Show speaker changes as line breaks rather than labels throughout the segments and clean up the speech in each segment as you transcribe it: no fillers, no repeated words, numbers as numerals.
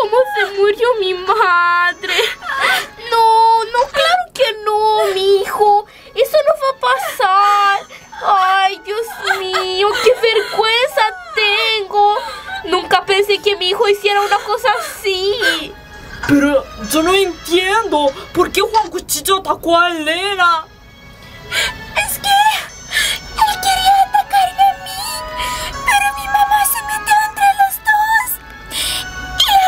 cómo se murió mi madre. No, no, claro que no, mi hijo. Eso no va a pasar. Ay, Dios mío, qué vergüenza tengo. Nunca pensé que mi hijo hiciera una cosa así.
Pero yo no entiendo. ¿Por qué Juan Cuchillo atacó a Elena?
Es que él quería atacarme a mí, pero mi mamá se metió entre los dos y la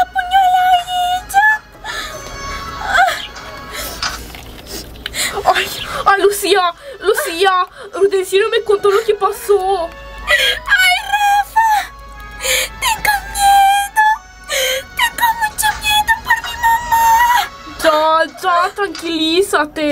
apuñaló a ella.
Ay, Lucía, Rudencino me contó lo que pasó.
¡Ay, Rafa! Tengo mucho miedo por mi mamá.
Ya, tranquilízate.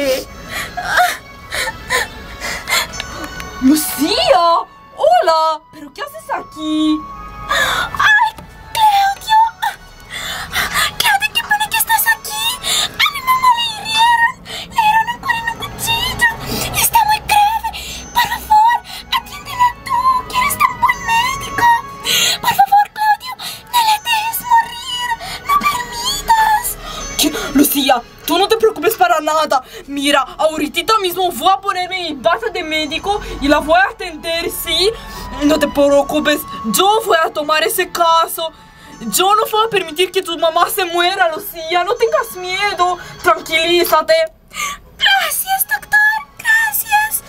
¡Lucía! ¡Hola! ¿Pero qué haces aquí?
¡Ay, Claudio! Claudio, qué pena que estás aquí. A mi mamá le hirieron con un cuchillo. Está muy grave. Por favor, atiéndela tú, que eres tan buen médico. Por favor, Claudio, no la dejes morir. No permitas.
¿Qué? Lucía, tú no te preocupes para nada. Mira, ahorita mismo voy a ponerme mi bata de médico y la voy a atender, ¿sí? No te preocupes, yo voy a tomar ese caso. Yo no voy a permitir que tu mamá se muera, Lucía. No tengas miedo, tranquilízate.
Gracias, doctor. Gracias.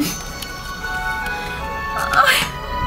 Ay.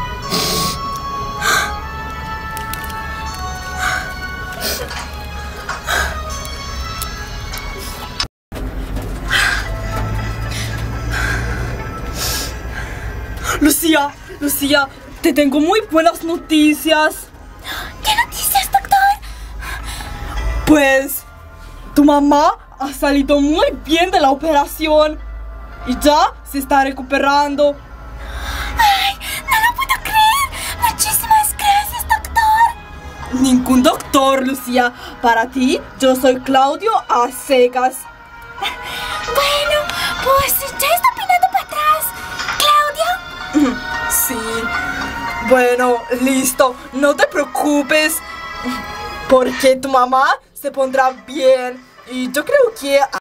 Lucía, te tengo muy buenas noticias.
¿Qué noticias, doctor?
Pues, tu mamá ha salido muy bien de la operación y ya se está recuperando.
¡Ay, no lo puedo creer! Muchísimas gracias, doctor.
Ningún doctor, Lucía. Para ti, yo soy Claudio a secas.
Bueno, pues ya está opinando para atrás. ¿Claudio?
Sí. Bueno, listo. No te preocupes, porque tu mamá se pondrá bien y yo creo que